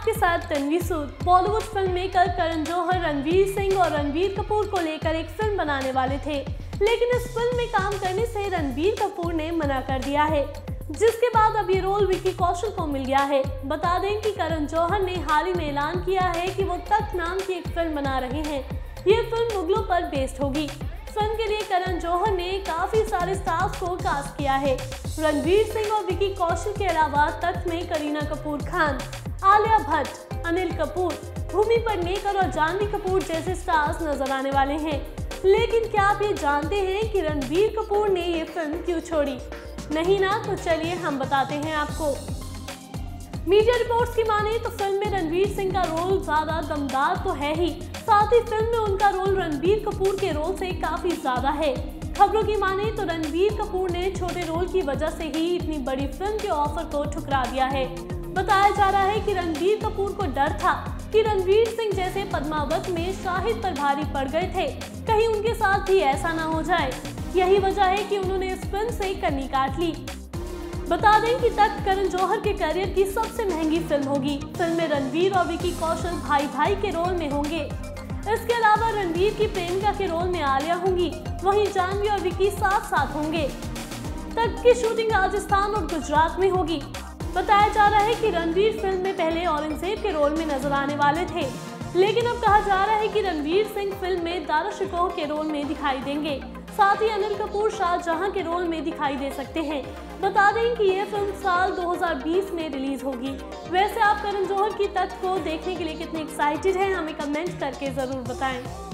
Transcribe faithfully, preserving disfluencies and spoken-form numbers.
आपके साथ Tanvi Sood. Bollywood film maker Karan Johar Ranveer Singh और रणबीर कपूर को लेकर एक फिल्म बनाने वाले थे, लेकिन इस फिल्म में काम करने से रणबीर कपूर ने मना कर दिया है, जिसके बाद अब ये रोल विकी कौशल को मिल गया है। बता दें कि करण जौहर ने हाल ही में ऐलान किया है कि वो तख्त नाम की एक फिल्म बना रहे हैं। ये फिल्म मुगलों पर बेस्ड होगी। फिल्म के लिए करण जौहर ने काफी सारे स्टार्स को कास्ट किया है। रणवीर सिंह और विकी कौशल के अलावा तख्त में करीना कपूर खान, आलिया भट्ट, अनिल कपूर, भूमि पेडनेकर और जानवी कपूर जैसे स्टार्स नजर आने वाले हैं। लेकिन क्या आप ये जानते हैं कि रणबीर कपूर ने ये फिल्म क्यों छोड़ी? नहीं ना? तो चलिए हम बताते हैं आपको। मीडिया रिपोर्ट्स की माने तो फिल्म में रणवीर सिंह का रोल ज्यादा दमदार तो है ही, साथ ही फिल्म में उनका रोल रणबीर कपूर के रोल से काफी ज्यादा है। खबरों की माने तो रणबीर कपूर ने छोटे रोल की वजह से ही इतनी बड़ी फिल्म के ऑफर को ठुकरा दिया है। बताया जा रहा है कि रणबीर कपूर को डर था कि रणवीर सिंह जैसे पद्मावत में शाहिद पर भारी पड़ गए थे, कहीं उनके साथ भी ऐसा ना हो जाए। यही वजह है कि उन्होंने इस फिल्म से कन्नी काट ली। बता दें कि तख्त करण जौहर के करियर की सबसे महंगी फिल्म होगी। फिल्म में रणबीर और विकी कौशल भाई भाई के रोल में होंगे। इसके अलावा रणबीर की प्रेमिका के रोल में आलिया होंगी, वहीं जानवी और विकी साथ साथ होंगे। तख्त की शूटिंग राजस्थान और गुजरात में होगी। बताया जा रहा है कि रणबीर फिल्म में पहले औरंगजेब के रोल में नजर आने वाले थे, लेकिन अब कहा जा रहा है कि रणवीर सिंह फिल्म में दाराशिकोह के रोल में दिखाई देंगे। साथ ही अनिल कपूर शाहजहां के रोल में दिखाई दे सकते हैं। बता दें कि यह फिल्म साल दो हज़ार बीस में रिलीज होगी। वैसे आप करण जौहर की तख्त को देखने के लिए कितने एक्साइटेड हैं, हमें कमेंट करके जरूर बताएं।